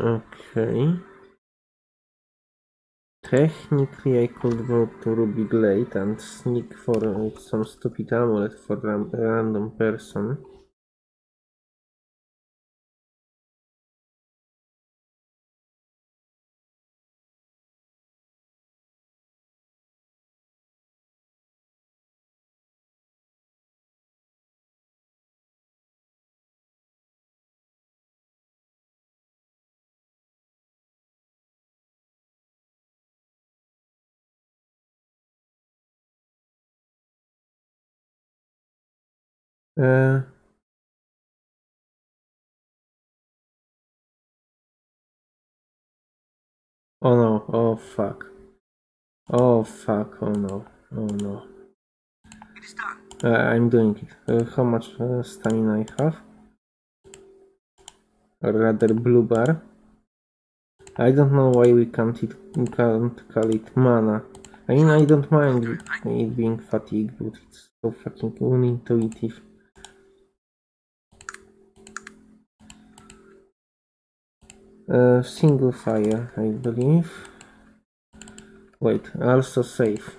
Okay. Technically, I could go to Ruby Glade and sneak for some stupid amulet for a random person. Uh, oh no, oh fuck. Oh fuck, oh no, oh no. It is done. I'm doing it. How much stamina I have? Or rather, blue bar. I don't know why we can't call it mana. I mean, I don't mind it being fatigued, but it's so fucking unintuitive. Single fire, I believe. Wait, also safe.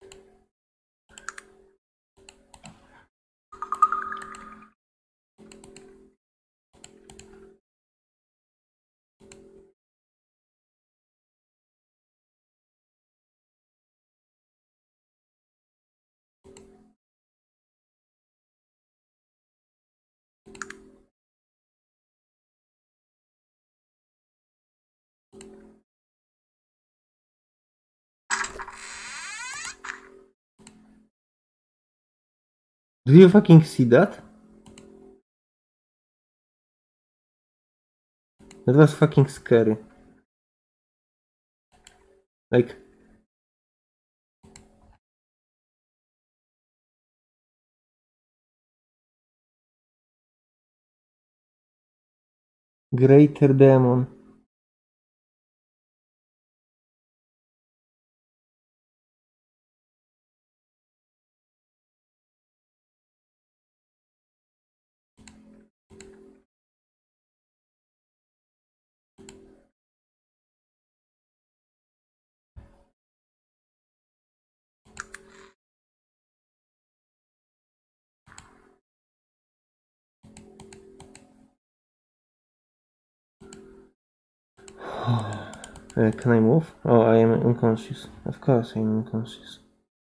Do you fucking see that? That was fucking scary. Like, greater demon. Can I move? Oh, I am unconscious. Of course I am unconscious.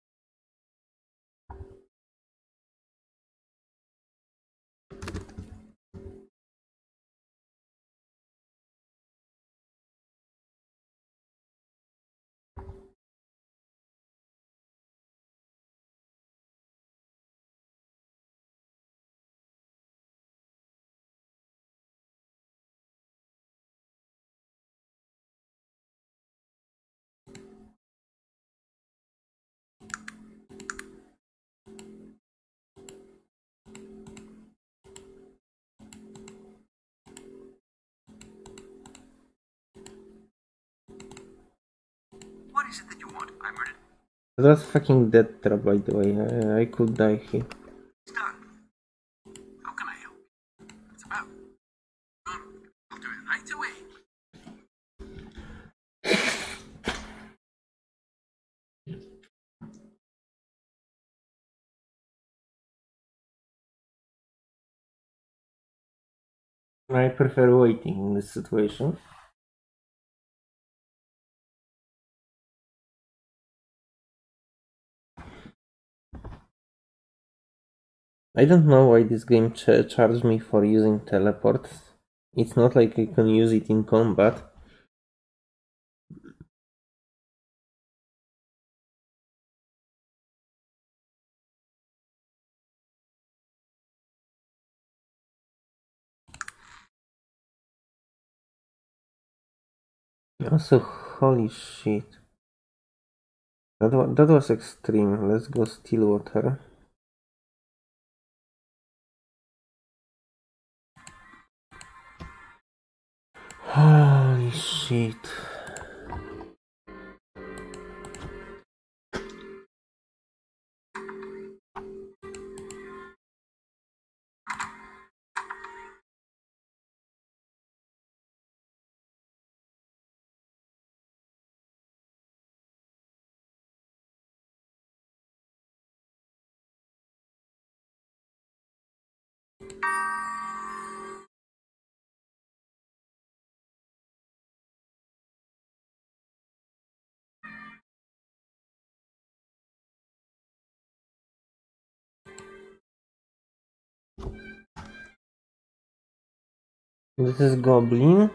What is it that you want? I'm ready. That's fucking death trap, by the way. I could die here. It's done. How can I help? What's about? I'll do it right away. I prefer waiting in this situation. I don't know why this game charged me for using teleport. It's not like I can use it in combat. Also, holy shit. That was extreme. Let's go Stillwater. Holy shit. This is Goblin.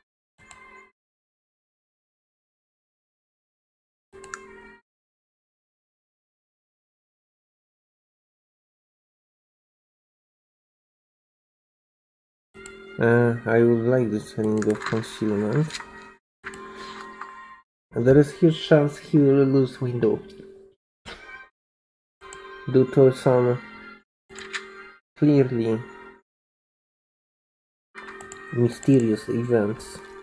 I would like this ring of concealment. There is huge chance he will lose window due to some clearly mysterious events.